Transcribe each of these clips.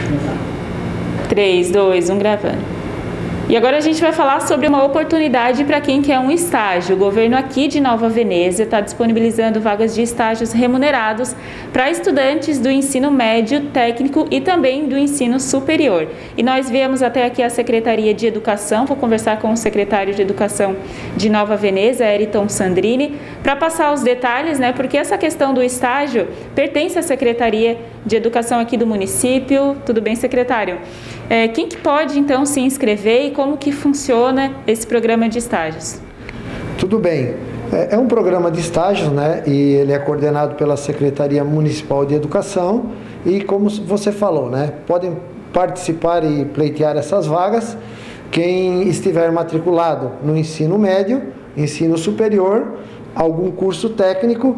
3, 2, 1, gravando. E agora a gente vai falar sobre uma oportunidade para quem quer um estágio. O governo aqui de Nova Veneza está disponibilizando vagas de estágios remunerados para estudantes do ensino médio, técnico e também do ensino superior. E nós viemos até aqui a Secretaria de Educação, vou conversar com o secretário de Educação de Nova Veneza, Eriton Sandrini, para passar os detalhes, né? Porque essa questão do estágio pertence à Secretaria de Educação aqui do município. Tudo bem, secretário? Quem que pode, então, se inscrever e como que funciona esse programa de estágios? Tudo bem. É um programa de estágios, né? E ele é coordenado pela Secretaria Municipal de Educação e, como você falou, né? Podem participar e pleitear essas vagas quem estiver matriculado no ensino médio, ensino superior, algum curso técnico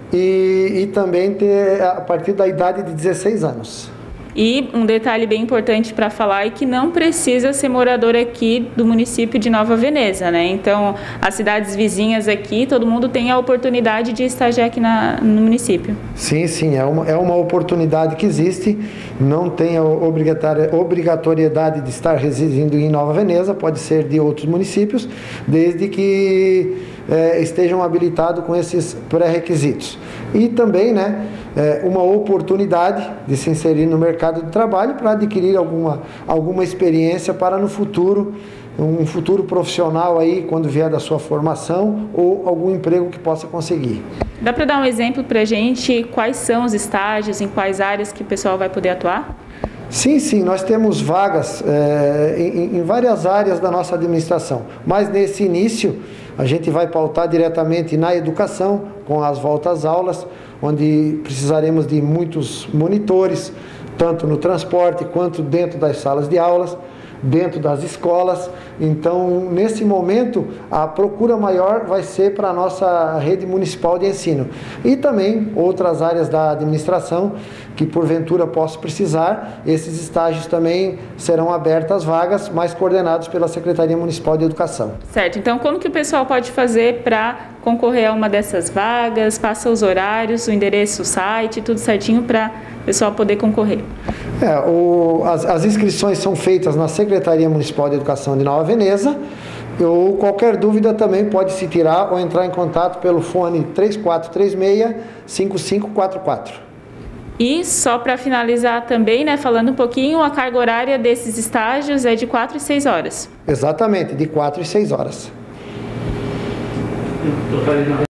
e também ter a partir da idade de 16 anos. E um detalhe bem importante para falar é que não precisa ser morador aqui do município de Nova Veneza, né? Então, as cidades vizinhas aqui, todo mundo tem a oportunidade de estagiar aqui no município. Sim, é uma oportunidade que existe, não tem a obrigatoriedade de estar residindo em Nova Veneza, pode ser de outros municípios, desde que estejam habilitados com esses pré-requisitos. E também, né, uma oportunidade de se inserir no mercado de trabalho para adquirir alguma experiência para no futuro, um futuro profissional aí, quando vier da sua formação ou algum emprego que possa conseguir. Dá para dar um exemplo para a gente quais são os estágios, em quais áreas que o pessoal vai poder atuar? Sim, nós temos vagas em várias áreas da nossa administração, mas nesse início a gente vai pautar diretamente na educação, com as voltas às aulas, onde precisaremos de muitos monitores, tanto no transporte quanto dentro das salas de aulas, dentro das escolas. Então, nesse momento, a procura maior vai ser para a nossa rede municipal de ensino. E também outras áreas da administração que porventura possa precisar, esses estágios também serão abertas vagas, mas coordenados pela Secretaria Municipal de Educação. Certo, então como que o pessoal pode fazer para concorrer a uma dessas vagas? Passa os horários, o endereço, o site, tudo certinho para o pessoal poder concorrer. As inscrições são feitas na Secretaria Municipal de Educação de Nova Veneza, ou qualquer dúvida também pode se tirar ou entrar em contato pelo fone 3436-5544. E só para finalizar também, né, falando um pouquinho, a carga horária desses estágios é de 4 e 6 horas. Exatamente, de 4 e 6 horas.